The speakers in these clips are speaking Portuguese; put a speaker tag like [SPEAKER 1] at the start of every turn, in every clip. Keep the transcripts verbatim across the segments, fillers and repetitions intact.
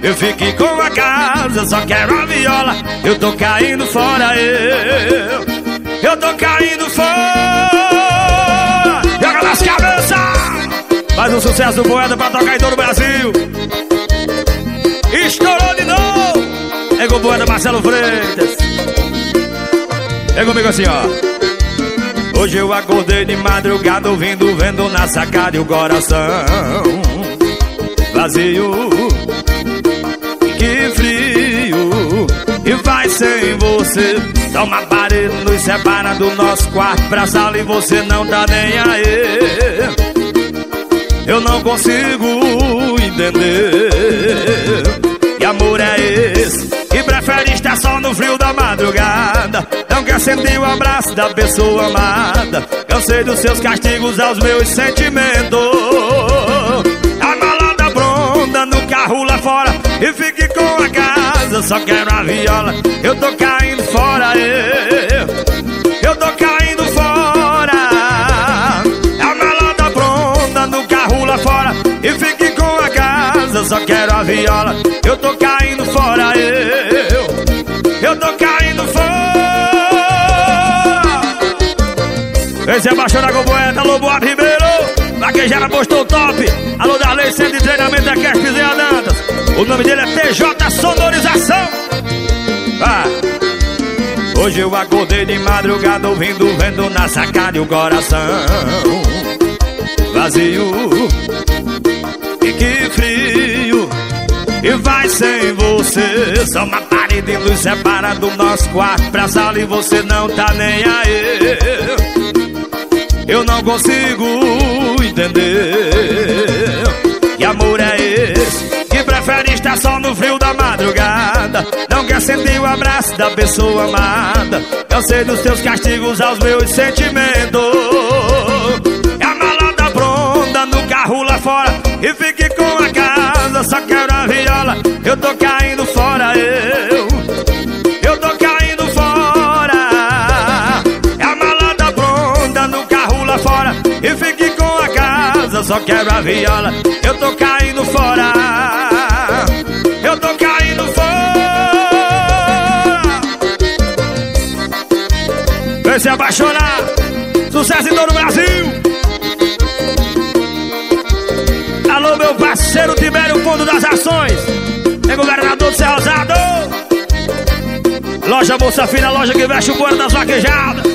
[SPEAKER 1] Eu fiquei com a casa, só quero a viola. Eu tô caindo fora, eu Eu tô caindo fora. Joga nas cabeças. Mais um sucesso do Poeta pra tocar em todo o Brasil. Estourou de novo. É com o Poeta Marcelo Freitas. É comigo assim, ó. Hoje eu acordei de madrugada ouvindo, vendo na sacada e o coração vazio. Que frio. E vai sem você. Dá uma parede, nos separa do nosso quarto pra sala e você não tá nem aí. Eu não consigo entender. Que amor é esse que prefere estar só no frio da madrugada? Não quer sentir o abraço da pessoa amada. Cansei dos seus castigos aos meus sentimentos. A malada pronta no carro lá fora e fique com a casa, só quero a viola. Eu tô caindo fora, eu Eu tô caindo fora. A malada pronta no carro lá fora e fique com a casa, só quero a viola. Eu tô caindo fora, eu Eu tô caindo fora. Esse é apaixonado com o Poeta. Alô, Boa Ribeiro, Vaquejada postou top. Alô, Darley, Centro de Treinamento da Cast Piseia Dantas. O nome dele é T J Sonorização. Ah. Hoje eu acordei de madrugada ouvindo, vendo na sacada e o coração vazio. E que frio. E vai sem você. Só uma parede nos separa do nosso quarto pra sala e você não tá nem aí. Eu não consigo entender. Que amor é esse que prefere estar só no frio da madrugada? Não quer sentir o abraço da pessoa amada. Eu sei dos teus castigos aos meus sentimentos. A malada pronta no carro lá fora e fique com a casa, só quero a viola. Eu tô caindo fora, eu Eu tô caindo fora. A malada pronta no carro lá fora e fique com a casa, só quero a viola. Eu tô caindo fora. Eu tô caindo fora. Vem se apaixonar. Sucesso em todo o Brasil. Alô, meu parceiro Tibério, Fundo das Ações. É governador do Cerro Rosado. Loja Bolsa Fina, loja que veste o couro das vaquejadas.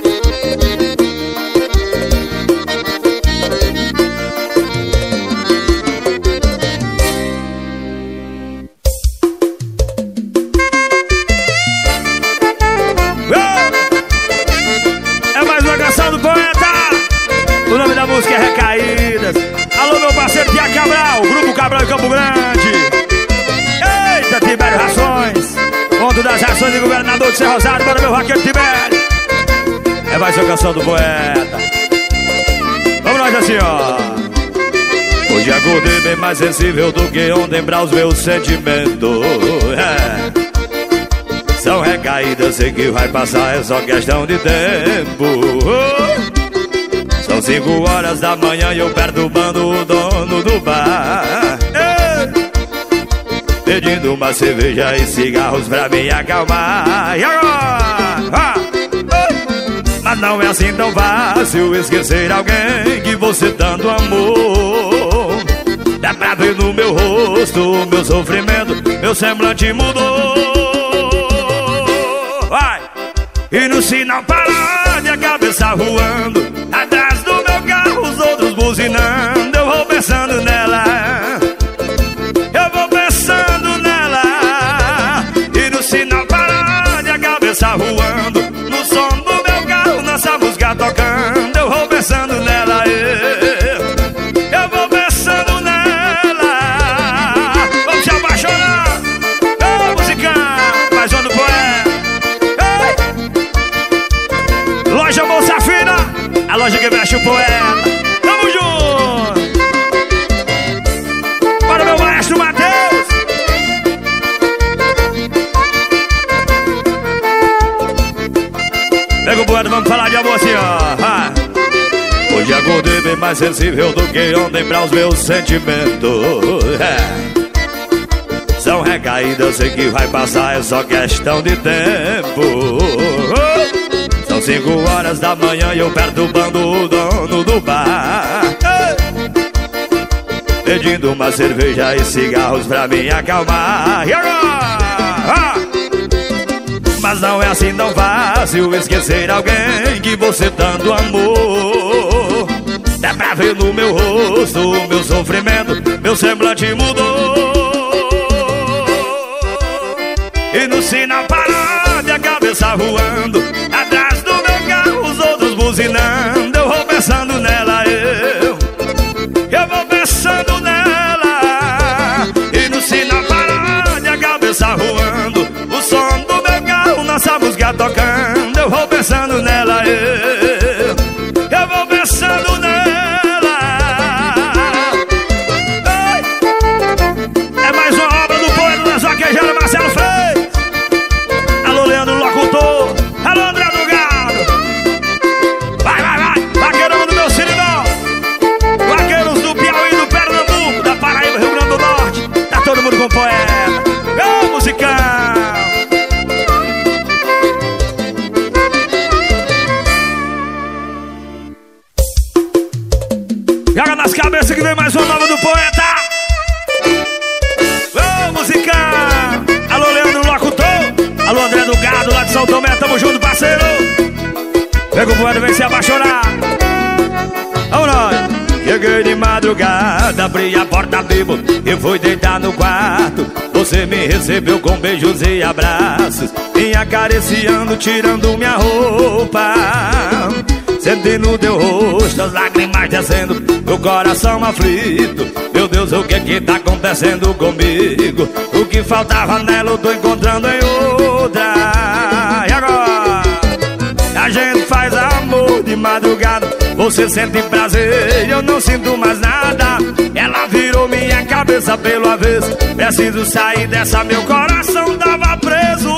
[SPEAKER 1] É mais uma canção do Poeta. O nome da música é Recaídas. Alô, meu parceiro Tiago Cabral, Grupo Cabral em Campo Grande. Eita, Tibério Rações, Fundo das Ações de governador de Cerro Rosado. Bora, meu vaqueiro Tibério. É mais uma canção do Poeta. Vamos nós assim, ó. Hoje acordei bem mais sensível do que ontem pra os meus sentimentos. É. São recaídas, sei que vai passar, é só questão de tempo. São cinco horas da manhã e eu perturbando o dono do bar, ei, pedindo uma cerveja e cigarros pra me acalmar. E agora? Ah, mas não é assim tão fácil esquecer alguém que você tanto amou. Dá pra ver no meu rosto o meu sofrimento, meu semblante mudou. Vai! E no sinal parado e a cabeça voando, atrás do meu carro os outros buzinando. Eu vou pensando nela, eu vou pensando nela. E no sinal parado e a cabeça voando, no som do meu carro nossa música tocando. Eu vou pensando nela, eu, eu vou pensando nela. Vamos se apaixonar. Ô, musicão, mais um do Poeta. Loja Bolsa Fina, a loja que veste o Poeta. Tamo junto. Para meu maestro Matheus. Pega o Poeta, vamos falar de amor assim, ó. Ah. Hoje acordei bem mais sensível do que ontem pra os meus sentimentos. É. são recaídas, eu sei que vai passar, é só questão de tempo. São cinco horas da manhã e eu perturbando o dono do bar, pedindo uma cerveja e cigarros pra me acalmar. E agora? Mas não é assim tão fácil esquecer alguém que você tanto amou. Dá pra ver no meu rosto o meu sofrimento, meu semblante mudou. E no sinal parado e a cabeça voando, atrás do meu carro os outros buzinando. Eu vou pensando nela, eu Eu vou pensando nela. E no sinal parado e a cabeça voando, o som do meu carro, nossa música tocando. Eu vou pensando nela, eu Eu vou pensando nela. Ai. É mais uma obra do poeta das vaquejadas, Marcelo Freitas. Alô, Leandro Locutor. Alô, André do Gado. Vai, vai, vai, vaqueirão do meu Cirinão. Vaqueiros do Piauí, do Pernambuco, da Paraíba, Rio Grande do Norte. Tá todo mundo com poeta. Ô, musicão. Joga nas cabeças que vem mais uma nova do poeta. Ô, musicão. Alô, Leandro Locutor. Alô, André do Gado, lá de São Tomé. Tamo junto, parceiro. Pega o poeta, vem se apaixonar. Vamos nós. Cheguei de madrugada, abri a porta bebo e fui deitar no quarto. Você me recebeu com beijos e abraços, me acariciando, tirando minha roupa. Senti no teu rosto as lágrimas descendo, o coração aflito. Meu Deus, o que que tá acontecendo comigo? O que faltava nela eu tô encontrando em outra. E agora? A gente faz amor de madrugada, você sente prazer e eu não sinto mais nada. Ela virou minha cabeça pelo avesso, preciso sair dessa, meu coração tava preso.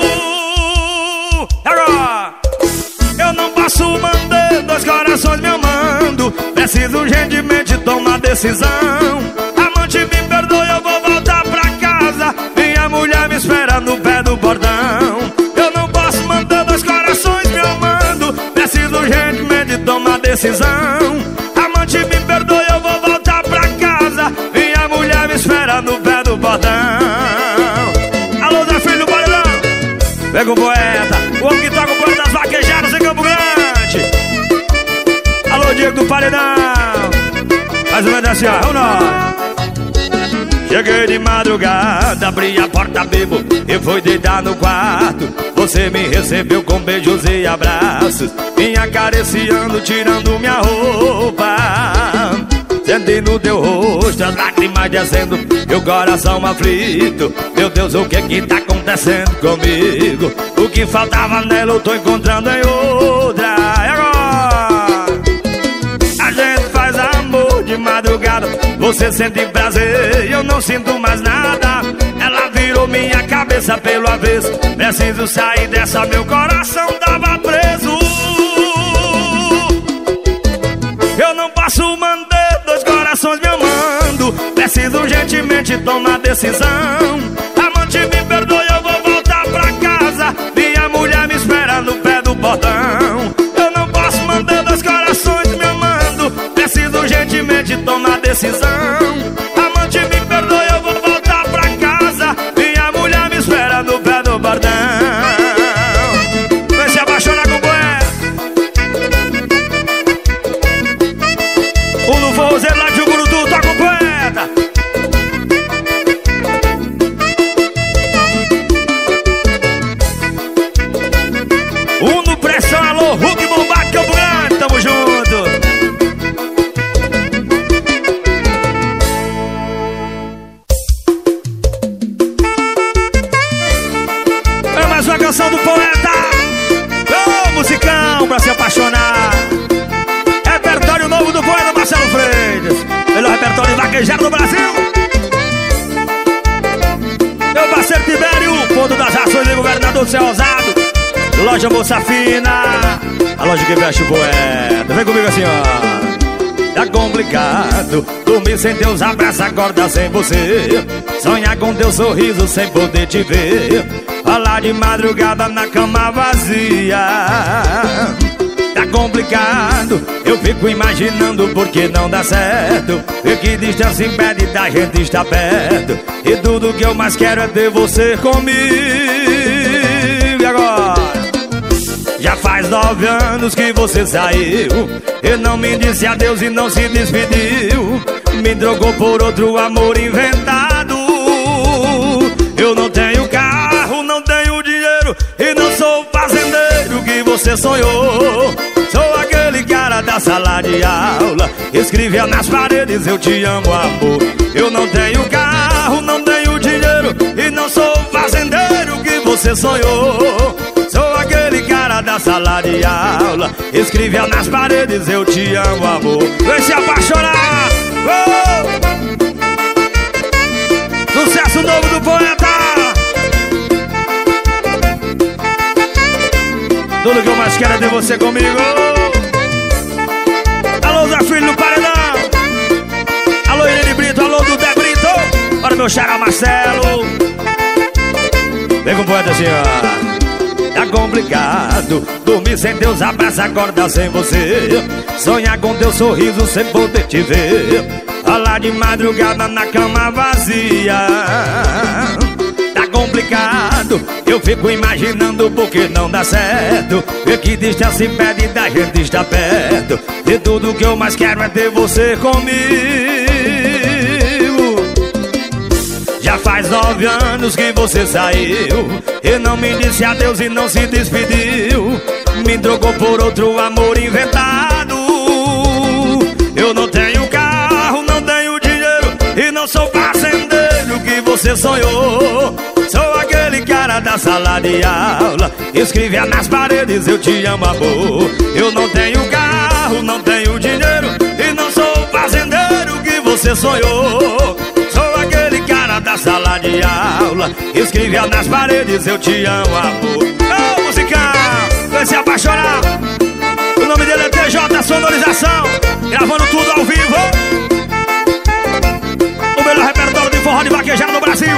[SPEAKER 1] Agora eu não posso manter dois corações me amando, preciso urgentemente tomar decisão. Amante, me perdoe, eu vou voltar pra casa, minha mulher me espera no pé do portão. Eu não posso manter dois corações me amando, preciso urgentemente tomar decisão. Amante, me perdoe, eu vou voltar pra casa, minha mulher me espera no pé do portão. Alô, Zé Filho do Paredão. Pega o poeta, o homem que toca o poeta das vaquejadas em Campo Grande. Alô, Diego do Paredão. Mais ou menos assim, ó, vamos nós. Cheguei de madrugada, abri a porta bebo e fui deitar no quarto. Você me recebeu com beijos e abraços, me acariciando, tirando minha roupa. Senti no teu rosto as lágrimas descendo, meu coração aflito. Meu Deus, o que que tá acontecendo comigo? O que faltava nela eu tô encontrando em outra. E agora? A gente faz amor de madrugada, você sente prazer e eu não sinto mais nada. Ela virou minha cabeça pelo avesso, preciso sair dessa, meu coração tava preso. Eu não posso manter dois corações me amando, preciso urgentemente tomar decisão. Amante, me perdoe, eu vou voltar pra casa, minha mulher me espera no pé do portão. Eu não posso manter dois corações me amando, preciso urgentemente tomar decisão. Amante, me perdoe, eu vou voltar pra casa, minha mulher me espera no pé do portão. Vem se apaixonar com o poeta. O no forrozeiro lá de Ugurutu, toca o poeta. O no pressão, alô, Hulk Bombac, Campo Grande, tamo junto. É mais uma canção do poeta. Ô, oh, musicão pra se apaixonar. Repertório novo do poeta Marcelo Freitas, melhor repertório vaquejado do Brasil. Meu parceiro Tibério, ponto das ações de governador do Céu Ousado, Loja Moça Fina, a loja que veste o poeta. Vem comigo assim, ó. tá complicado. Dormir sem teus abraços, acordar sem você. Sonhar com teu sorriso sem poder te ver. Falar de madrugada na cama vazia. Tá complicado, eu fico imaginando por que não dá certo. Ver que distância impede da gente estar perto. E tudo que eu mais quero é ter você comigo. E agora? Já faz nove anos que você saiu e não me disse adeus e não se despediu. Me trocou por outro amor inventado. Eu não tenho carro, não tenho dinheiro e não sou o fazendeiro que você sonhou. Sou aquele cara da sala de aula, escrevia nas paredes eu te amo, amor. Eu não tenho carro, não tenho dinheiro e não sou o fazendeiro que você sonhou. Sou aquele cara da sala de aula, escrevia nas paredes eu te amo, amor. Vem se apaixonar! Oh! Sucesso novo do poeta! Tudo que eu mais quero é ter você comigo. Alô, Zé Filho no paredão. Alô, Irene Brito, alô, Dudé Brito. Para o meu xará Marcelo. Vem com o poeta assim, ó. Tá complicado, dormir sem teus abraços, acordar sem você. Sonhar com teu sorriso sem poder te ver. Falar de madrugada na cama vazia. Tá complicado, eu fico imaginando por que não dá certo. Ver que distância impede da gente estar perto. E tudo que eu mais quero é ter você comigo. Já faz nove anos que você saiu e não me disse adeus e não se despediu. Me trocou por outro amor inventado. Eu não tenho carro, não tenho dinheiro e não sou fazendeiro que você sonhou. Sou aquele cara da sala de aula, escrevia nas paredes eu te amo, amor. Eu não tenho carro, não tenho dinheiro e não sou fazendeiro que você sonhou. Sou aquele cara da sala de aula, escrevia nas paredes eu te amo, amor. Ô, musical, vai se apaixonar. O nome dele é T J Sonorização, gravando tudo ao vivo. O melhor repertório de forró de vaquejada no Brasil.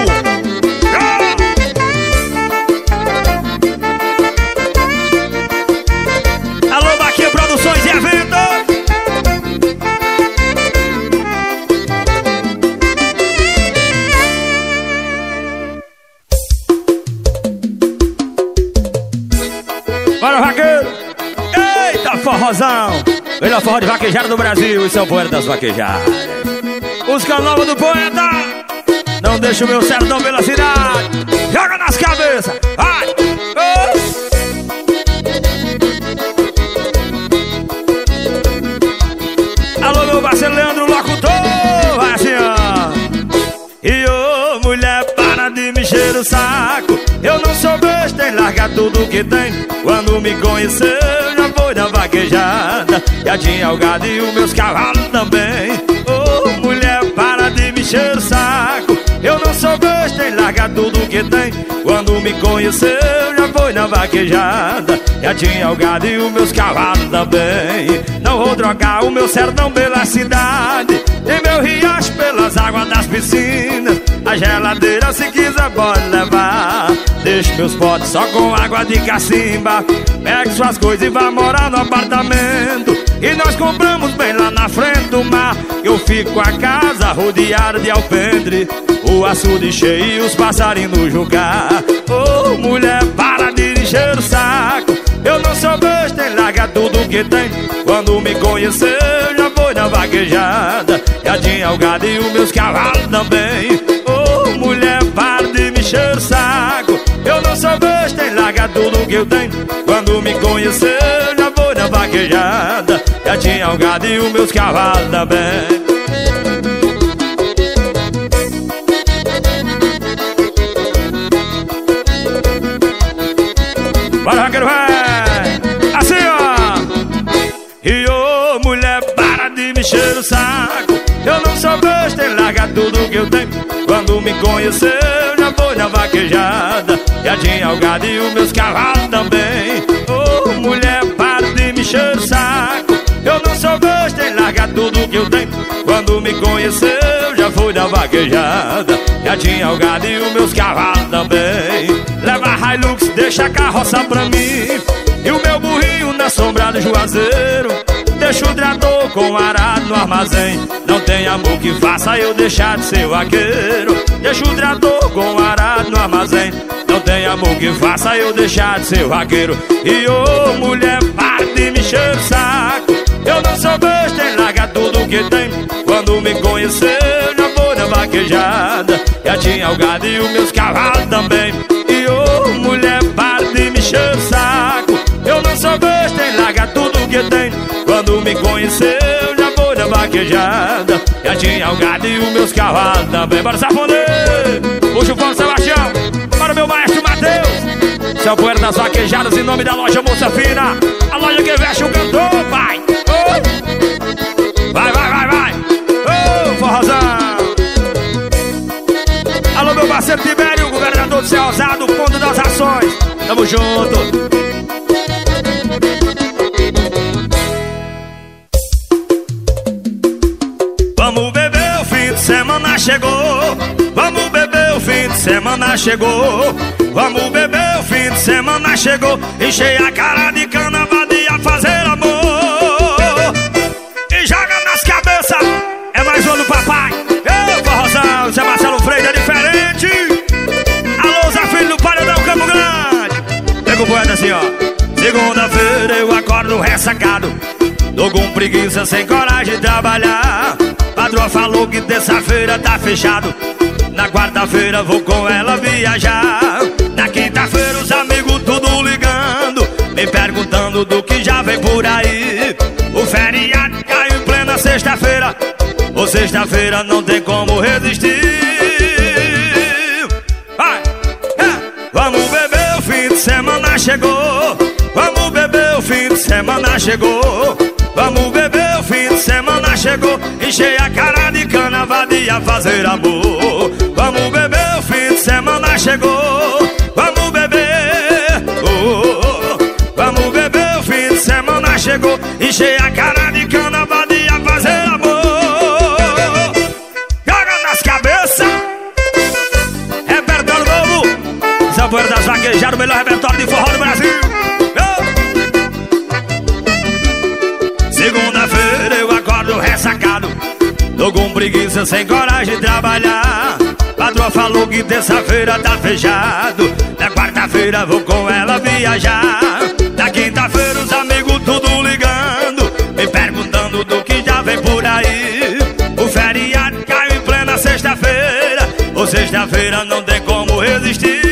[SPEAKER 1] Alô, Baquinha Produções e Eventos. Bora, vaqueiro! Eita, forrozão! Melhor forró de vaquejada do Brasil. Isso é o poeta das vaquejadas. Música nova do poeta. Não deixa o meu sertão pela cidade. Joga nas cabeças. Vai! Oh! Alô, meu parceiro Leandro Locutor. Vai assim, ó. E ô, mulher, para de me encher o saco. Eu não sou besta em largar tudo que tem. Quando me conheceu, já foi na vaquejada. Já tinha o gado e os meus cavalos também. Ô, mulher, para de me encher o saco. Eu não sou besta em largar tudo que tem. Quando me conheceu, já foi na vaquejada. Já tinha o gado e os meus cavalos também. Não vou trocar o meu sertão pela cidade, nem meu riacho pelas águas das piscinas. A geladeira se quiser pode levar. Deixo meus potes só com água de cacimba. Pegue suas coisas e vá morar no apartamento. E nós compramos bem lá na frente do mar. Eu fico a casa rodeada de alpendre, o açude cheio e os passarinhos no jucar. Ô, oh, mulher, para de encher o saco. Eu não sou besta em largar tudo que tem. Quando me conheceu, já foi na vaquejada. Já tinha o gado e os meus cavalos também. Ô, oh, mulher, para de me encher o saco. Eu não sou besta em largar tudo que eu tenho. Quando me conheceu, já foi na vaquejada. Já tinha o gado e os meus cavalos também. Bora, vaqueiro, vai! Assim, ó! E ô, mulher, para de me encher o saco. Eu não sou besta em largar tudo que eu tenho. Quando me conheceu, já foi na vaquejada. Já tinha o gado e os meus cavalos também. Ô, mulher, para de me encher o saco. Eu não sou besta em largar tudo que eu tenho. Quando me conheceu já foi da vaquejada. Já tinha o gado e os meus cavalos também. Leva a Hilux, deixa a carroça pra mim, e o meu burrinho na sombra do juazeiro. Deixa o trator com arado no armazém. Não tem amor que faça eu deixar de ser vaqueiro. Deixa o trator com arado no armazém. Não tem amor que faça eu deixar de ser vaqueiro. E ô oh, mulher, para de me encher o saco. Eu não sou besta, hein, larga tudo que tem. Quando me conheceu já foi na vaquejada. Já tinha o gado e os meus cavalos também. E ô oh, mulher, para de me encher o saco. Eu não sou besta, hein, larga tudo que tem. Quando me conheceu já foi na vaquejada. Já tinha o gado e os meus cavalos também. Bora safoneiro, puxa o fone Sebastião. Para o meu maestro Matheus, seu poeira das vaquejadas, em nome da loja Moça Fina, a loja que veste o cantor, pai. Oh. Vai, vai, vai, vai. Ô, oh, forrozão. Alô, meu parceiro Tibério, governador do Céu Ousado, ponto das ações. Tamo junto. Vamos beber, o fim de semana chegou. Vamos beber, o fim de semana chegou. Vamos beber, o fim de semana chegou. Enchei a cara de cana, vadia fazer amor. E joga nas cabeças. É mais um do papai. Ei, forrozão, Zé Marcelo Freire é diferente. Alô, Zé Filho do Paredão, Campo Grande. Pega o poeta assim, ó. Segunda-feira eu acordo ressacado, tô com preguiça, sem coragem de trabalhar. Patroa falou que terça-feira tá fechado. Na quarta-feira vou com ela viajar. Na quinta-feira os amigos tudo ligando, me perguntando do que já vem por aí. O feriado caiu em plena sexta-feira. Ou sexta-feira não tem como resistir. Vai, é. Vamos beber, o fim de semana chegou. Vamos beber, o fim de semana chegou. Vamos beber, o fim de semana chegou. Enchei a cara de cana, vadia fazer amor. Vamos beber, o fim de semana chegou. Vamos beber, oh, oh. Vamos beber, o fim de semana chegou. Enchei a cara de cana, vadia fazer amor. Joga nas cabeças. Repertório novo, Zé Poeira das Vaquejadas, o melhor repertório de forró do Brasil. Segunda-feira eu acordo ressacado, tô com preguiça, sem coragem de trabalhar. Patroa falou que terça-feira tá fechado. Na quarta-feira vou com ela viajar. Na quinta-feira os amigos tudo ligando, me perguntando do que já vem por aí. O feriado caiu em plena sexta-feira. Ou sexta-feira não tem como resistir.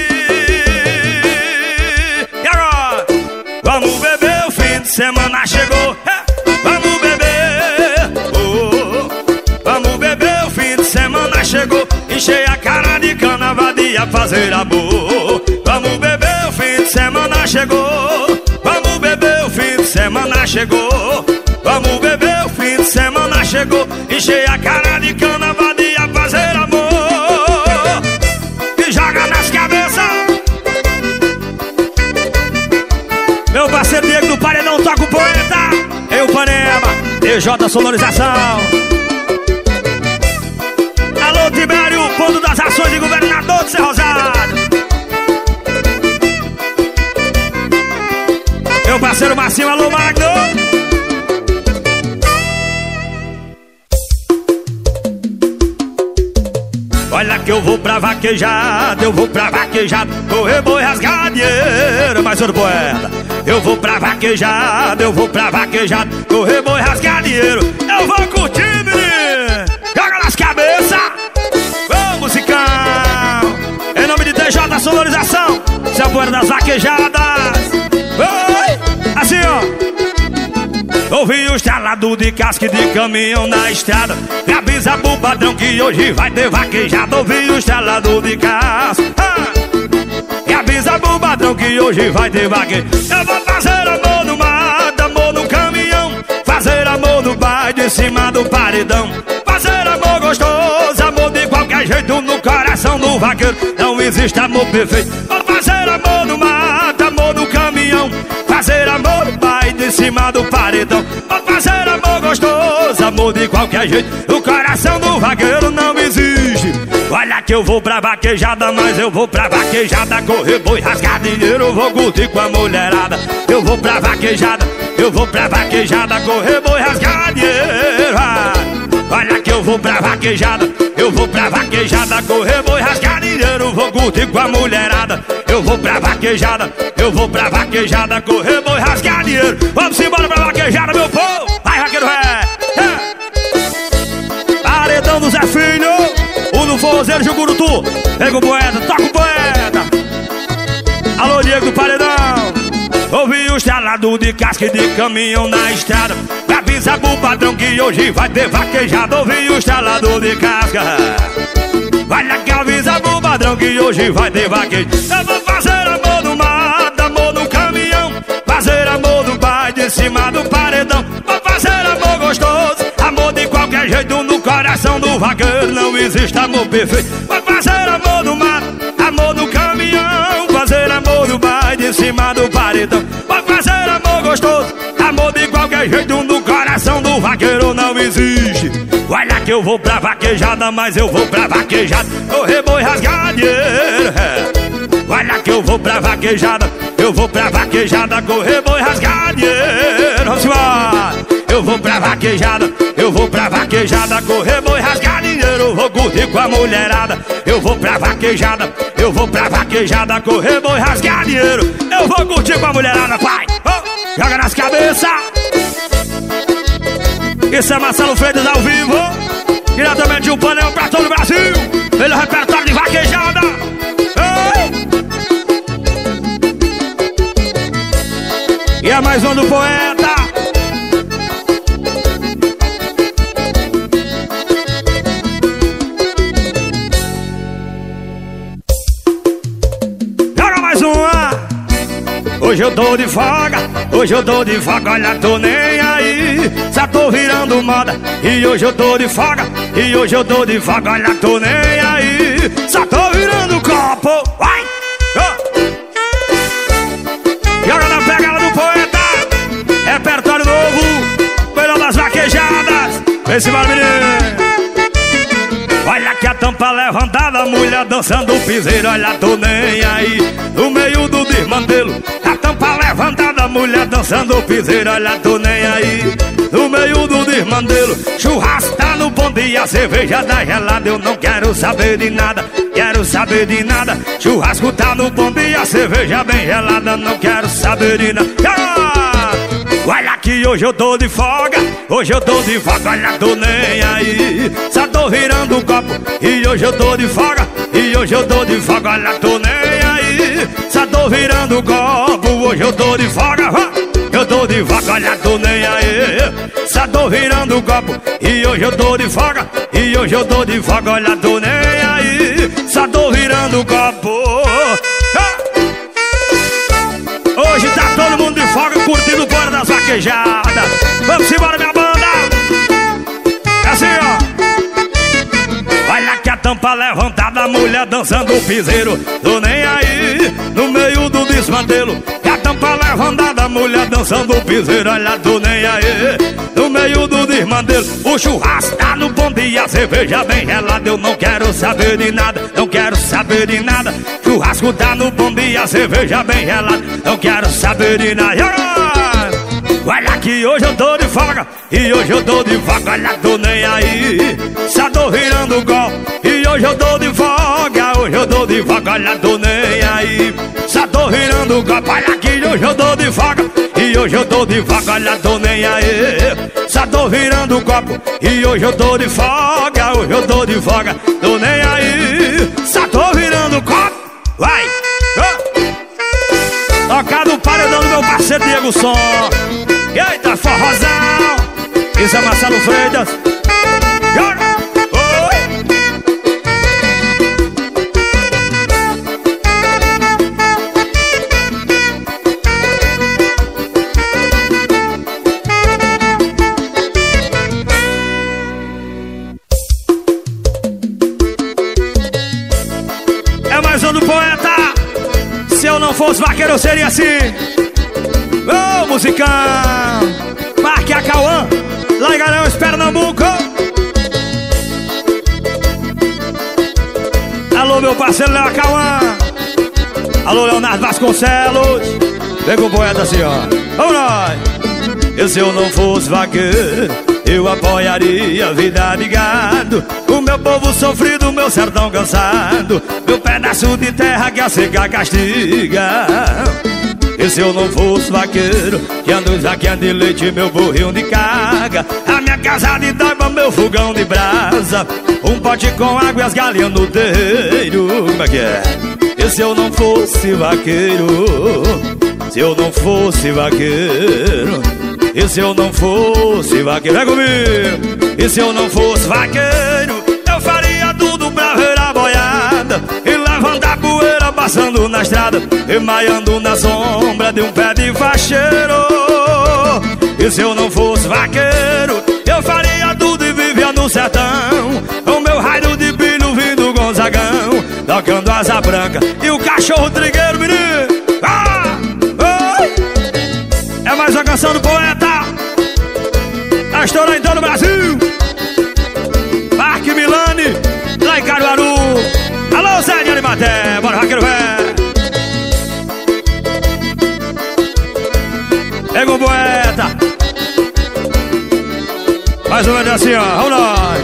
[SPEAKER 1] E agora? Vamos beber, o fim de semana chegou. Vamos beber, oh, oh. Vamos beber, o fim de semana chegou. Enchei a cara de cana, vadia fazer amor. Vamos beber, o fim de semana chegou. Vamos beber, o fim de semana chegou. Vamos beber, o fim de semana chegou. Enchei a cara de cana, vadia fazer amor. E joga nas cabeças. Meu parceiro Diego do Paredão toca o poeta. Eu, Panema, D J Sonorização. Alô, Tibério, ponto das ações de governador de Céu Ousado. Meu parceiro Marcinho, alô, Magno. Olha que eu vou pra vaquejada, eu vou pra vaquejada, correr boi rasgar dinheiro, mais outro poeta. Eu vou pra vaquejada, eu vou pra vaquejada, correr boi rasgar dinheiro. Eu vou curtir, menino. Joga nas cabeças. Ô, musicão. Em nome de D J Sonorização, seu poeira das vaquejadas. Oi, assim ó. Ouvi o estalado de casca de caminhão na estrada. Me avisa pro patrão que hoje vai ter vaquejada. Ouvi o estalado de casca. Ah! Me avisa pro patrão que hoje vai ter vaquejada. Eu vou fazer amor no mato, amor no caminhão. Fazer amor no bairro em cima do paredão. Fazer amor gostoso, amor de qualquer jeito no coração do vaqueiro. Não existe amor perfeito. Vou fazer amor no mato, amor no caminhão. Fazer amor no bairro em cima do paredão. Vou fazer amor gostoso, amor amor de qualquer jeito. O coração do vaqueiro não existe. Olha que eu vou pra vaquejada, mas eu vou pra vaquejada correr boi, rasgar dinheiro, eu vou curtir com a mulherada. Eu vou pra vaquejada, eu vou pra vaquejada correr boi, rasgar dinheiro. Olha que eu vou pra vaquejada, eu vou pra vaquejada correr boi, rasgar dinheiro, vou curtir com a mulherada. Eu vou pra vaquejada, eu vou pra vaquejada correr boi, rasgar dinheiro. Vamos embora pra vaquejada, meu povo. Vai, vaqueiro, é, é. Paredão do Zé Filho, o do forrozeiro Jucurutu. Pega o poeta, toca o poeta. Alô, Diego do Paredão. Ouvi o estralado de casca e de caminhão na estrada. Avisa pro patrão que hoje vai ter vaquejada. Ouvi o estralado de casca. Olha que avisa pro padrão que hoje vai ter vaquejada. Eu vou fazer amor no mato, amor no caminhão. Fazer amor no baile de cima do paredão. Vou fazer amor gostoso, amor de qualquer jeito. No coração do vaqueiro não existe amor perfeito. Vou fazer amor no mato, amor no caminhão. Fazer amor no baile de cima do paredão. Vou fazer amor gostoso, amor de qualquer jeito. No coração do vaqueiro não existe. Olha que eu vou pra vaquejada, mas eu vou pra vaquejada correr boi, rasgar dinheiro. Olha que eu vou pra vaquejada, eu vou pra vaquejada correr boi, rasgar dinheiro. Vamos embora. Eu vou pra vaquejada, eu vou pra vaquejada correr boi, rasgar dinheiro, vou curtir com a mulherada. Eu vou pra vaquejada, eu vou pra vaquejada correr boi, rasgar dinheiro. Eu vou curtir com a mulherada, pai. Oh, joga nas cabeças. Isso é Marcelo Freitas ao vivo, diretamente de um panel pra todo o Brasil. Ele é o repertório de vaquejada. Ei! E é mais um do poeta. Joga mais uma. Hoje eu tô de folga, hoje eu tô de folga, olha, tô nem aí. Só tô virando moda, e hoje eu tô de folga, e hoje eu tô de folga, olha, tô nem aí. Só tô virando copo, vai! Oh. Joga na pegada do poeta, repertório novo, melhor das vaquejadas. Esse vai, menino. Olha que a tampa levantada, a mulher dançando o piseiro, olha, tô nem aí. No meio do desmantelo, a tampa levantada, a mulher dançando o piseiro, olha, tô nem aí. No meio do desmantelo, churrasco tá no ponto e a cerveja tá gelada. Eu não quero saber de nada, quero saber de nada. Churrasco tá no ponto e a cerveja bem gelada. Não quero saber de nada. Ah! Olha que hoje eu tô de folga, hoje eu tô de folga, olha, tô nem aí. Só tô virando o copo, e hoje eu tô de folga, e hoje eu tô de folga, olha, tô nem aí. Só tô virando o copo, hoje eu tô de folga, eu tô de folga, olha, tô nem aí. Só tô virando o copo, e hoje eu tô de folga, e hoje eu tô de folga, olha, tô nem aí. Só tô virando o copo. Hoje tá todo mundo de folga curtindo o coro das vaquejadas. Vamos embora, minha banda. É assim, ó. Olha que a tampa levantada, a mulher dançando o piseiro, tô nem aí. No meio do desmantelo, que a tampa levantada, a mulher dançando o piseiro, olha, tô nem aí. No meio do desmantelo, o churrasco tá no ponto e a cerveja bem gelada. Eu não quero saber de nada, não quero saber de nada. Churrasco tá no ponto e a cerveja bem gelada. Não quero saber de nada. Olha que hoje eu tô de folga, e hoje eu tô de folga, olha, tô nem aí. Só tô virando o gol, e hoje eu tô de folga, hoje eu tô de folga, olha, tô nem aí. Só tô virando o gol, olha que hoje eu tô de folga, e hoje eu tô de folga, olha, tô nem aí. Só tô virando o copo, e hoje eu tô de folga, hoje eu tô de folga, tô nem aí. Só tô virando o copo, vai! Oh. Tocar no paredão do meu parceiro Diego Som. Eita, forrozão. Isso é Marcelo Freitas. Joga! Oi! É mais um do poeta. Se eu não fosse vaqueiro eu seria assim. Ô, oh, musicão! Marque a Cauã, lá em Garanhuns, Pernambuco. Alô, meu parceiro Léo Cauã. Alô, Leonardo Vasconcelos. Vem com o poeta assim, ó. Vamos nós. E se eu não fosse vaqueiro, eu apoiaria a vida de gado. O meu povo sofrido, o meu sertão cansado, meu pedaço de terra que a seca castiga. E se eu não fosse vaqueiro, que ando vaqueando de leite, meu burrinho de carga, a minha casa de tábua, meu fogão de brasa, um pote com água e as galinhas no terreiro. Como é que é? E se eu não fosse vaqueiro, se eu não fosse vaqueiro, e se eu não fosse vaqueiro, vem comigo. E se eu não fosse vaqueiro, eu faria tudo pra ver a boiada e levantar poeira passando na estrada, emaiando na sombra de um pé de facheiro. E se eu não fosse vaqueiro, eu faria tudo e vivia no sertão, com meu raio de pilho vindo Gonzagão, tocando asa branca e o cachorro trigueiro, menino. Ah! Oh! É mais uma canção do poeta. Tá estourando em todo o Brasil. Parque Milani, lá em Caruaru. Alô, Zé de Arimaté, bora vaqueiro velho. Pega o poeta. Mais ou menos assim, ó, vamos nós.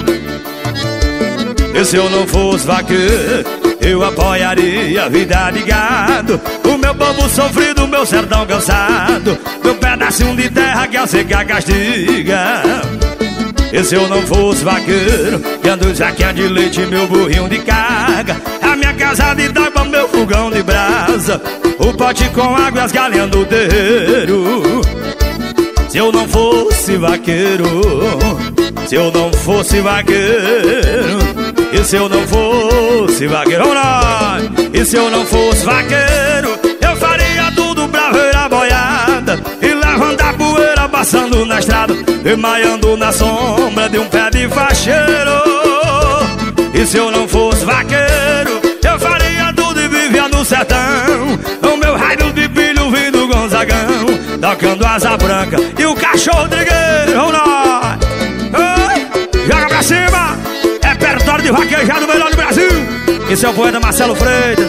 [SPEAKER 1] E se eu não fosse vaqueiro, eu apoiaria a vida de gado. O meu povo sofrido, o meu sertão cansado, meu pedacinho de terra que a seca castiga. E se eu não fosse vaqueiro, que ando jaqueando de leite, meu burrinho de carga, a minha casa de tábua, meu fogão de brasa, o pote com água e as galinhas do terreiro. Se eu não fosse vaqueiro, se eu não fosse vaqueiro, e se eu não fosse vaqueiro, vamos lá. E se eu não fosse vaqueiro, eu faria tudo pra ver a boiada e levantar poeira passando na estrada, emaiando na sombra de um pé de facheiro. E se eu não fosse vaqueiro, eu faria tudo e vivia no sertão, o meu raio de pilho vindo Gonzagão, tocando asa branca e o cachorro trigueiro. Vamos nós. Oi, joga pra cima. Repertório de vaquejado melhor do Brasil. Esse é o poeta Marcelo Freitas.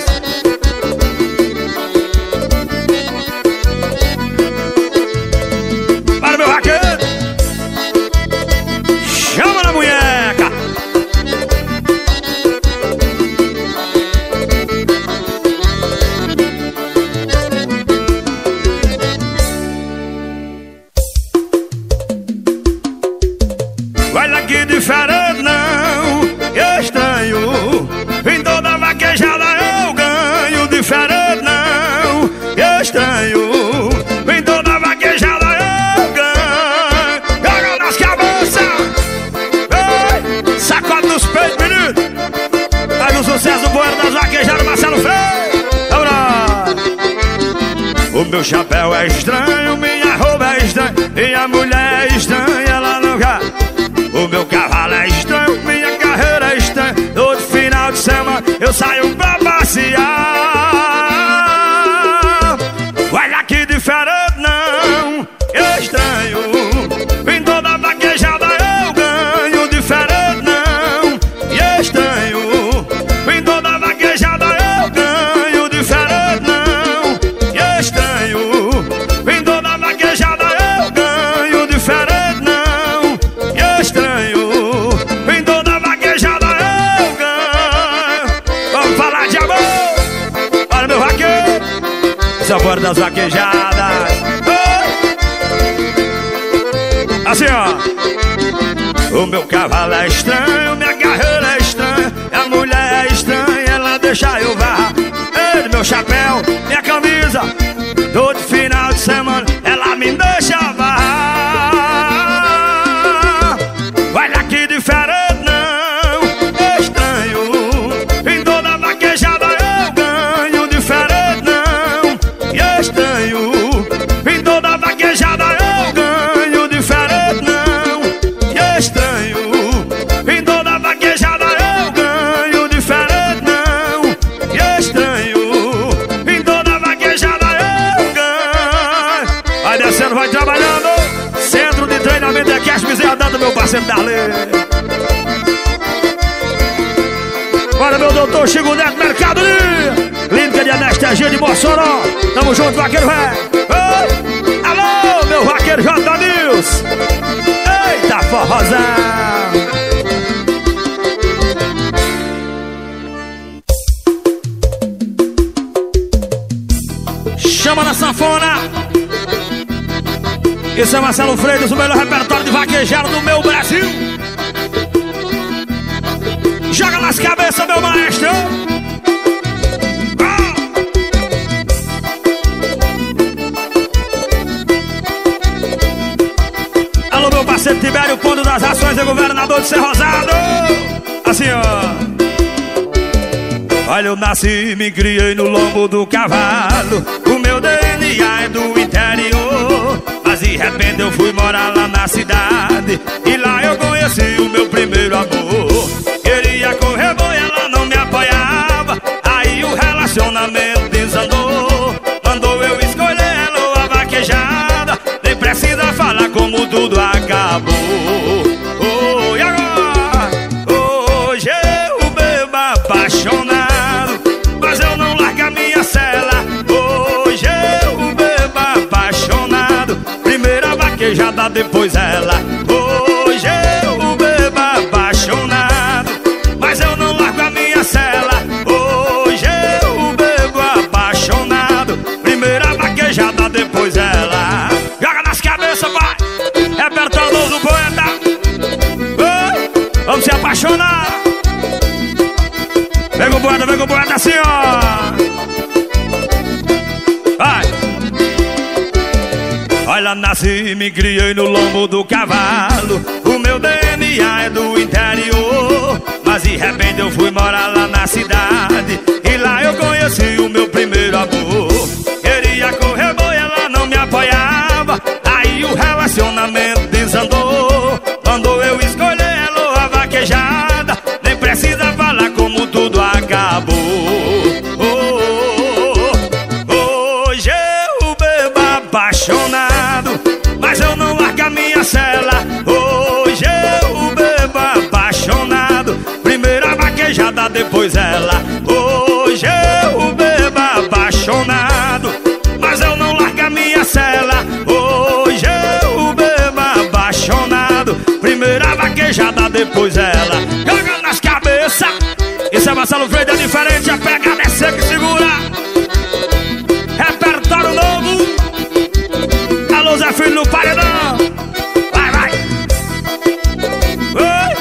[SPEAKER 1] Para meu vaqueiro. Chama na munheca. Olha que diferente, não, estranho. Em toda vaquejada eu ganho. Diferente, não, estranho. Em toda vaquejada eu ganho. Joga nas cabeças. Ei, sacode nos peitos, menino. Faz o sucesso do poeta das vaquejadas, Marcelo Freire. Vamos lá. O meu chapéu é estranho, minha roupa é estranha, minha mulher é estranha, ela não quer. O meu cavalo é estranho, minha carreira é estranha, todo final de semana eu saio pra passear. Olha que diferente, não, estranho. Em toda vaquejada eu ganho. Diferente, não, estranho. Em toda vaquejada eu ganho. Diferente, não, estranho. Em toda vaquejada eu ganho. Diferente, não, estranho. Em toda vaquejada eu ganho. Vamos falar de amor. Olha meu vaqueiro, sabor das vaquejadas. Oh! Assim ó. O meu cavalo é estranho, minha carreira é estranha, minha mulher é estranha, ela deixa eu varrar. Ele, meu chapéu, minha camisa, todo final de semana ela me deixa varrar. Olha que diferente, não, estranho. Em toda vaquejada eu ganho. Diferente, não, estranho. Em toda vaquejada eu ganho. Diferente, não, estranho. Em toda vaquejada eu ganho. Diferente, não, estranho. Em toda vaquejada eu ganho. Vai descendo, vai Doutor Chico Neto, Mercado Livre, Clínica de Anestesia de Mossoró. Tamo junto, vaqueiro velho. Alô, meu vaqueiro J. News. Eita, forrozão. Chama na sanfona. Esse é Marcelo Freitas, o melhor repertório de vaquejado do meu Brasil. Joga nas cabeças, meu maestro. Ah! Alô, meu parceiro Tibério, ponto das ações, é governador de Ser Rosado. Assim, ó. Olha, eu nasci e me criei no lombo do cavalo. O meu D N A é do interior, mas de repente eu fui morar lá na cidade. E lá eu conheci o meu primeiro amor. Queria correr boi, ela não me apoiava. Aí o relacionamento desandou. Mandou eu escolher ela ou a vaquejada. Nem precisa falar como tudo acabou. Oh, e agora? Hoje eu bebo apaixonado, vaquejada depois ela. Hoje eu bebo apaixonado, mas eu não largo a minha cela. Hoje eu bebo apaixonado, primeira vaquejada depois ela. Joga nas cabeças, vai. Repertório do poeta. Oh, vamos se apaixonar. Vem com o poeta, vem com o poeta assim, ó. Vai. Olha, nasci e me criei no lombo do cavalo. O meu D N A é do interior, mas de repente eu fui morar lá na cidade. E lá eu conheci o meu primeiro amor. Queria correr boi, ela não me apoiava. Aí o relacionamento desandou. Mandou eu escolher ela ou a vaquejada. Nem precisa falar como tudo acabou. Oh, oh, oh. Hoje eu bebo apaixonado, mas eu não largo a minha cela. Hoje eu bebo apaixonado, primeira vaquejada depois ela. Hoje eu bebo apaixonado, mas eu não largo a minha cela. Hoje eu bebo apaixonado, primeira vaquejada depois ela. Joga nas cabeças. Isso é Marcelo Freitas, é diferente, a pegada é seca que segura. Repertório novo. Alô, Zé Filho no paredão. Vai, vai. Oi.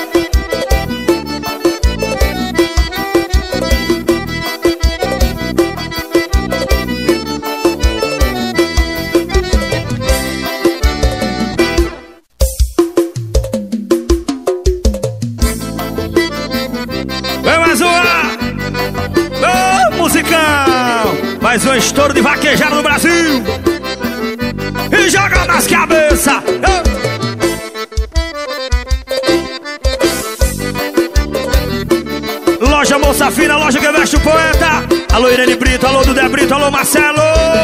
[SPEAKER 1] Vem mais uma. Ô, musicão. Mais um estouro de vaquejada no Brasil. E joga nas cabeças. Loja Moça Fina, loja que veste o poeta. Alô, Irene Brito, alô, Dudé Brito, alô, Marcelo.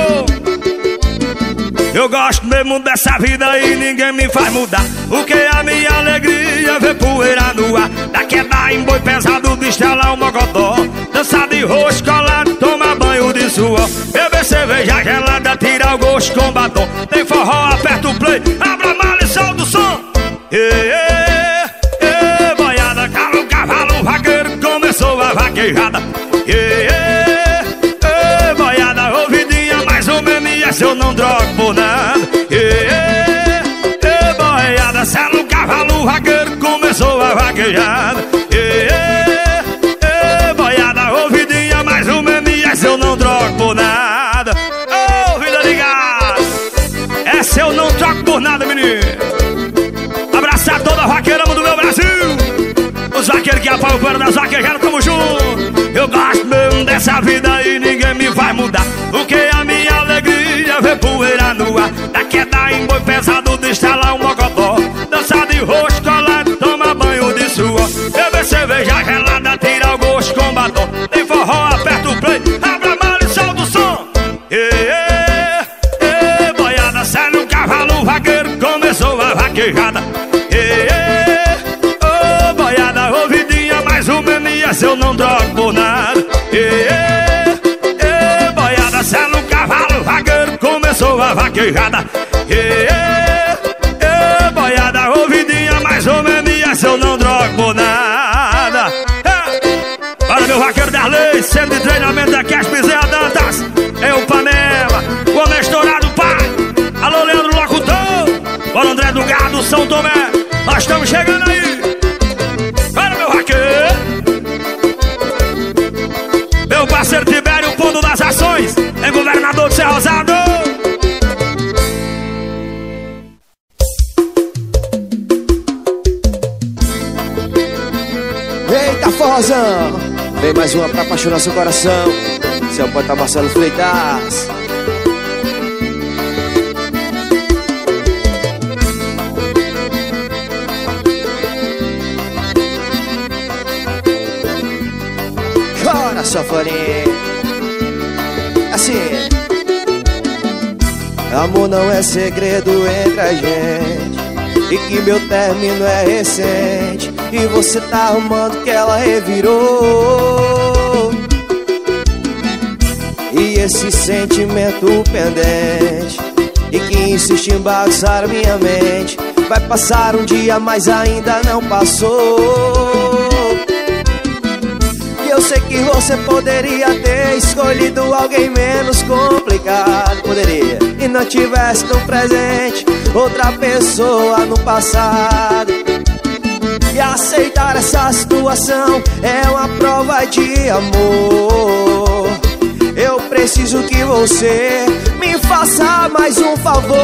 [SPEAKER 1] Eu gosto mesmo dessa vida e ninguém me faz mudar. O que é a minha alegria, ver poeira no ar. Da queda em boi pesado, de estelar o mocotó. Dançar de rosto colado, tomar banho de suor. Beber cerveja gelada, tirar o gosto com batom. Tem forró, aperta o play, abra a mala e solta o som. Ê, ê, ê, boiada, cala o cavalo, vaqueiro, começou a vaquejada. Ê, ê, ê, boiada, ouvidinha, mais ou menos, e essa eu não drogo por nada. Ê, ê, ê, boiada, sela o cavalo, vaqueiro, começou a vaquejada. Ê, ê, ê, boiada, ouvidinha, mais ou menos, e essa eu não drogo por nada. Ô, vida ligada, essa eu não troco por nada, menino. Abraçar toda a vaqueirama do meu Brasil. Os vaqueiros que apoiam o plano das vaquejadas, tamo junto. Eu gosto mesmo dessa vida e ninguém me vai mudar. O que é a minha alegria, ver poeira no ar. Da queda em boi pesado, de estalar um mocotó. Dançar de rosto colado, toma banho de suor. Beber cerveja gelada, tira o gosto com batom. Tem forró, aperta o play, abre a mala e solta o som. Ê, ê, ê, boiada, sai no cavalo, vaqueiro, começou a vaquejada. Ê, ê, ô, boiada, ouvidinha, mais uma minha, essa eu não drogo por nada. Ê, ê, ê, boiada, cê no cavalo vaqueiro, começou a vaquejada. Ê, ê, ê, boiada, ouvidinha mais ou menos, essa eu não drogo por nada. É. Para meu vaqueiro das leis, centro de treinamento aqui, as Bezerra Dantas. É o Panela, o homem estourado, pai. Alô, Leandro Locutor. Bora, André do Gado, São Tomé. Nós estamos chegando aí. Para meu vaqueiro. Meu parceiro Tibério, o ponto das ações. É governador de Ser Rosado.
[SPEAKER 2] Eita, forrozão. Vem mais uma pra apaixonar seu coração. Seu poeta Marcelo Freitas. Chora, sanfoninha. Assim. Amor não é segredo entre a gente, e que meu término é recente, e você tá arrumando que ela revirou. E esse sentimento pendente, e que insiste em bagunçar minha mente, vai passar um dia, mas ainda não passou. E eu sei que você poderia ter escolhido alguém menos complicado, poderia, e não tivesse no presente outra pessoa no passado. E aceitar essa situação é uma prova de amor. Eu preciso que você me faça mais um favor.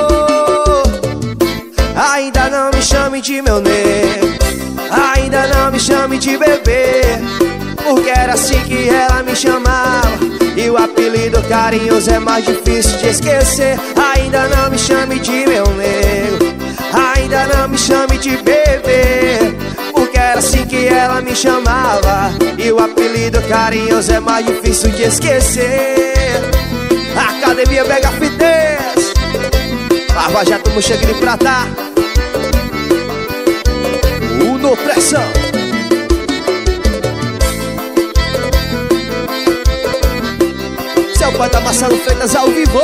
[SPEAKER 2] Ainda não me chame de meu nego, ainda não me chame de bebê, porque era assim que ela me chamava, e o apelido carinhoso é mais difícil de esquecer. Ainda não me chame de meu nego, ainda não me chame de bebê, porque era assim que ela me chamava, e o apelido carinhoso é mais difícil de esquecer. Academia Mega Fitness, Lava Jato Mochega de Prata, Uno Pressão. Seu pai tá Marcelo Freitas ao vivo.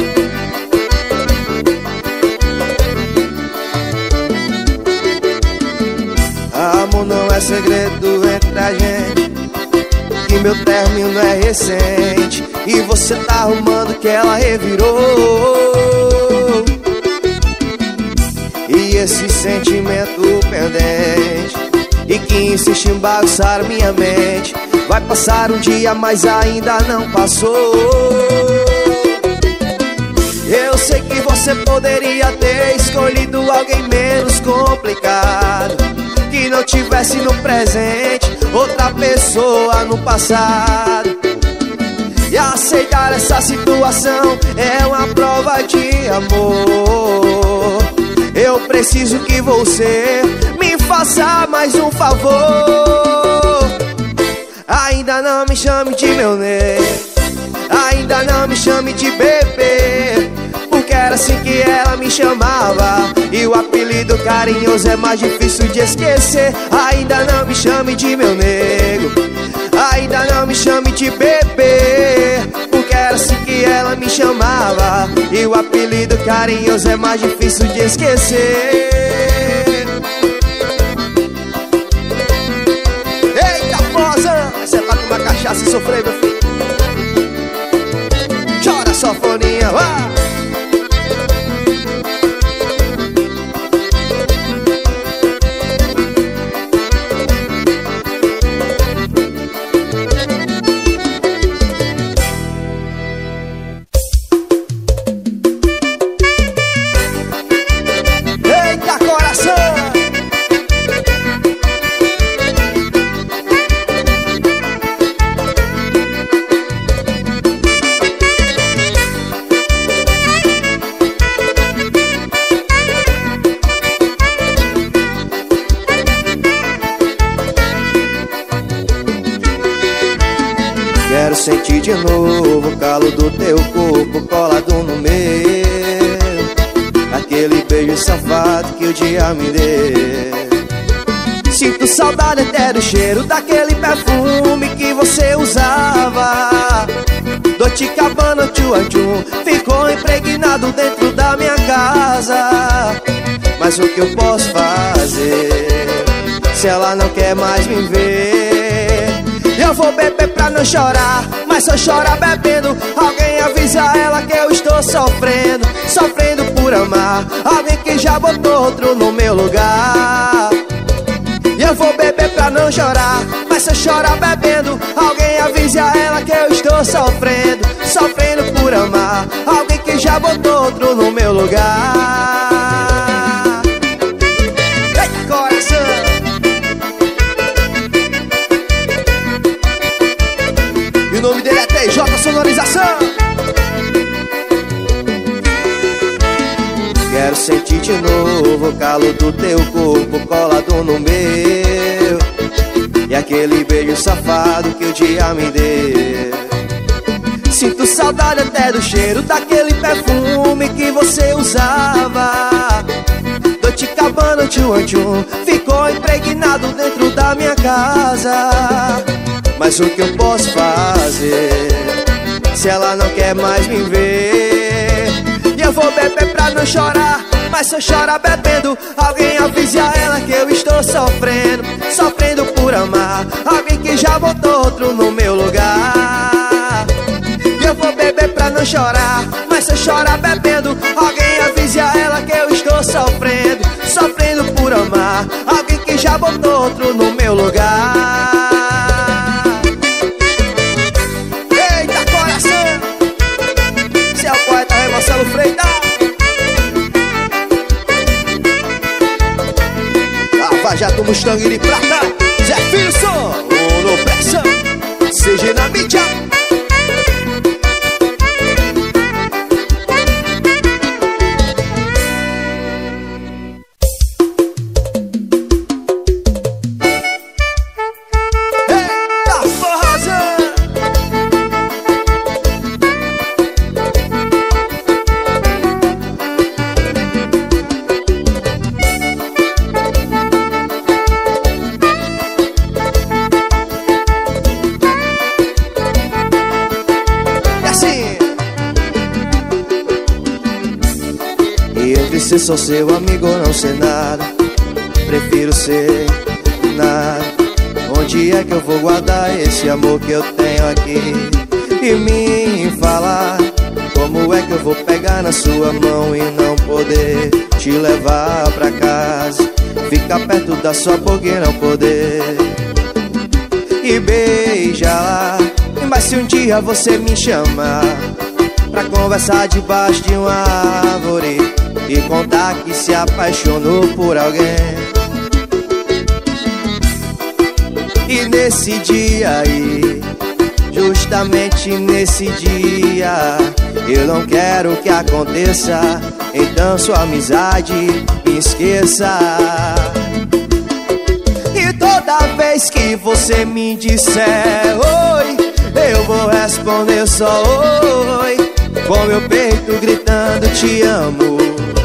[SPEAKER 2] Amor não é segredo entre a gente, que meu término é recente, e você tá arrumando que ela revirou. E esse sentimento pendente, e que insiste em bagunçar minha mente, vai passar um dia, mas ainda não passou. Eu sei que você poderia ter escolhido alguém menos complicado, que não tivesse no presente outra pessoa no passado. E aceitar essa situação é uma prova de amor. Eu preciso que você me faça mais um favor. Ainda não me chame de meu nego, ainda não me chame de bebê, porque era assim que ela me chamava, e o apelido carinhoso é mais difícil de esquecer. Ainda não me chame de meu nego, ainda não me chame de bebê, porque era assim que ela me chamava, e o apelido carinhoso é mais difícil de esquecer. Eita, posa! Essa é pra tomar cachaça e sofrer, meu filho. Chora, sanfoninha, vai! Quero sentir de novo o calo do teu corpo colado no meu, aquele beijo safado que o dia me deu. Sinto saudade até do cheiro daquele perfume que você usava. Dolce e Gabbana, tchua tchum, ficou impregnado dentro da minha casa. Mas o que eu posso fazer se ela não quer mais me ver? Eu vou beber pra não chorar, mas se eu chorar bebendo, alguém avisa ela que eu estou sofrendo. Sofrendo por amar alguém que já botou outro no meu lugar. Eu vou beber pra não chorar, mas se eu chorar bebendo, alguém avise a ela que eu estou sofrendo. Sofrendo por amar alguém que já botou outro no meu lugar. Eita, coração! E o nome dele é T J Sonorização. Quero sentir de novo o calor do teu corpo colado no meu, e aquele beijo safado que o dia me deu. Sinto saudade até do cheiro daquele perfume que você usava. Dolce e Gabbana, tchua tchum, ficou impregnado dentro da minha casa. Mas o que eu posso fazer se ela não quer mais me ver? E eu vou beber pra não chorar, mas se eu chorar bebendo, alguém avise a ela que eu estou sofrendo. Sofrendo por amar alguém que já botou outro no meu lugar. E eu vou beber pra não chorar, mas se eu chorar bebendo, alguém avise a ela que eu estou sofrendo. Sofrendo por amar alguém que já botou outro no meu lugar. Eita, coração! Se é o poeta Marcelo Freitas, Lava Jato Mustang de prata, Zé Filson, Ouro Pressão, C G na mídia. Ser só seu amigo ou não ser nada, prefiro ser nada. Onde é que eu vou guardar esse amor que eu tenho aqui? E me falar como é que eu vou pegar na sua mão e não poder te levar pra casa, ficar perto da sua boca e não poder e beijar. Mas se um dia você me chamar pra conversar debaixo de uma árvore e contar que se apaixonou por alguém, e nesse dia aí, justamente nesse dia, eu não quero que aconteça, então sua amizade me esqueça. E toda vez que você me disser oi, eu vou responder só oi, com meu peito gritando te amo.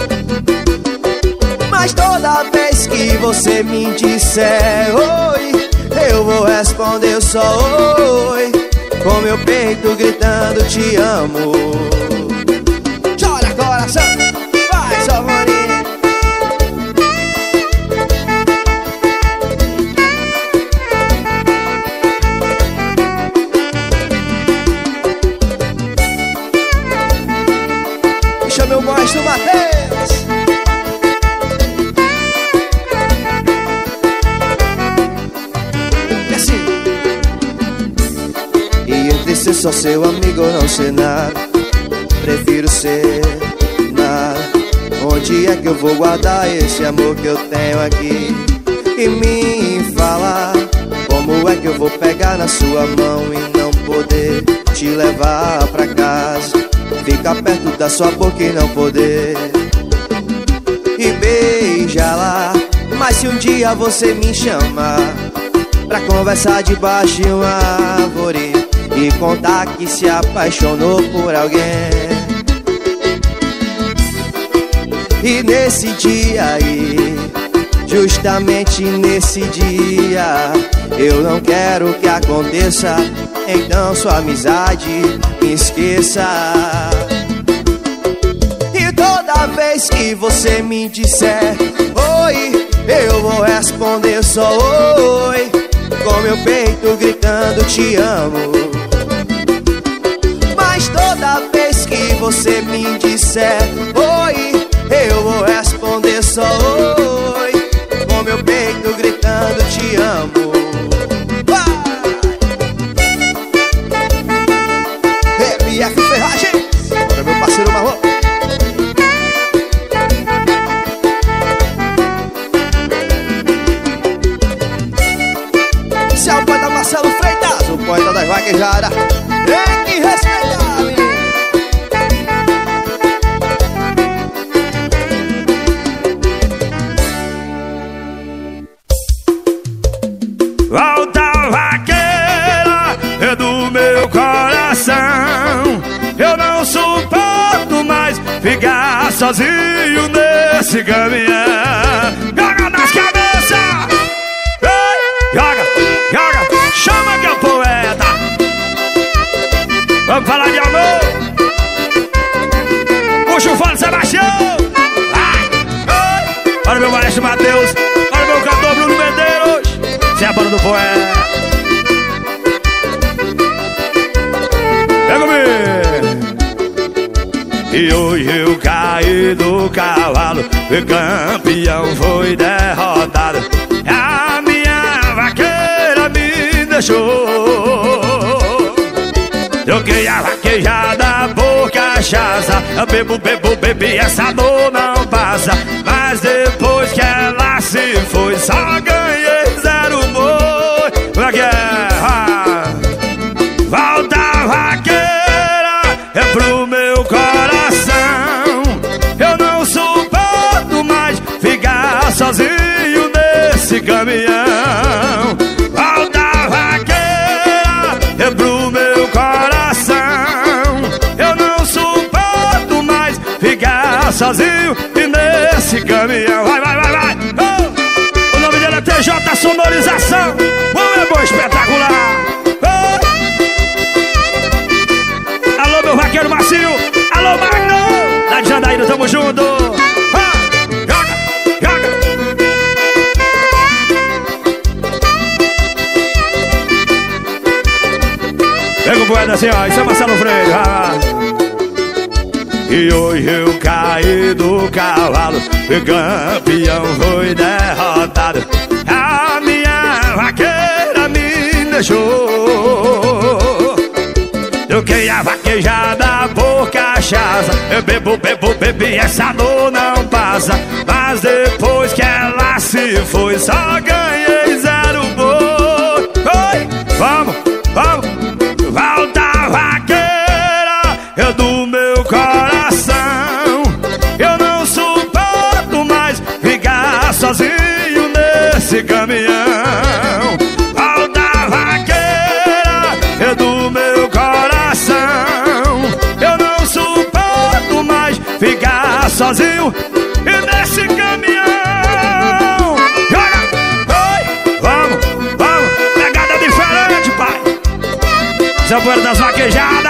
[SPEAKER 2] Mas toda vez que você me disser oi, eu vou responder só oi, com meu peito gritando te amo. Chora coração, vai só maninho. Deixa meu monstro Matheus. Ser só seu amigo ou não ser nada, prefiro ser nada. Onde é que eu vou guardar esse amor que eu tenho aqui? E me falar como é que eu vou pegar na sua mão e não poder te levar pra casa, ficar perto da sua boca e não poder e beijar lá. Mas se um dia você me chamar pra conversar debaixo de uma árvore e contar que se apaixonou por alguém, e nesse dia aí, justamente nesse dia. Eu não quero que aconteça, então sua amizade me esqueça. E toda vez que você me disser oi, eu vou responder só oi, com meu peito gritando te amo. Mas toda vez que você me disser oi, eu vou responder só oi, com meu peito gritando te amo. M F Ferragens, bora meu parceiro Marrom. Esse é o poeta Marcelo Freitas, o poeta das vaquejadas. Tem que respeitar, menino.
[SPEAKER 1] Volta vaqueira, é do meu coração. Eu não suporto mais ficar sozinho nesse caminhão. Joga nas cabeças, ei, joga, joga, chama que é o poeta. Vamos falar de amor. Puxa o fone, Sebastião. Vai, vai. Olha meu maestro Matheus, olha meu cantor Bruno Medeiros. Se é a banda do poeta. Vem comigo. E hoje eu caí do cavalo, e campeão foi derrotado. A minha vaqueira me deixou. Troquei a vaquejada por cachaça. Eu bebo, bebo, bebi, essa dor não passa. Mas depois que ela se foi, só ganhei zero boi pra guerra. Volta vaqueira, é pro meu coração. Eu não suporto mais ficar sozinho nesse caminhão. Volta vaqueira, é pro meu coração. Eu não suporto mais ficar sozinho nesse caminhão. Vai, vai, vai, vai. Oh! O nome dele é T J Sonorização. O é bom, espetacular. Oh! Alô, meu vaqueiro Marcinho. Alô, Magno. Lá de Jandaíra, tamo junto. Oh! Joga, joga. Pega o poeta assim, ó. Isso é Marcelo Freire. Ah. E hoje eu caí do cavalo, e campeão foi derrotado. A minha vaqueira me deixou. Troquei a vaquejada por cachaça. Eu bebo, bebo, bebi, essa dor não passa. Mas depois que ela se foi, só ganhei zero boi. Oi, vamos, vamos. Volta vaqueira, eu do meu coração. Eu não suporto mais ficar sozinho nesse caminhão. Volta vaqueira, é do meu coração. Eu não suporto mais ficar sozinho nesse caminhão. Joga, oi, vamos, vamos. Pegada diferente, pai. Essa é o poeira das vaquejadas.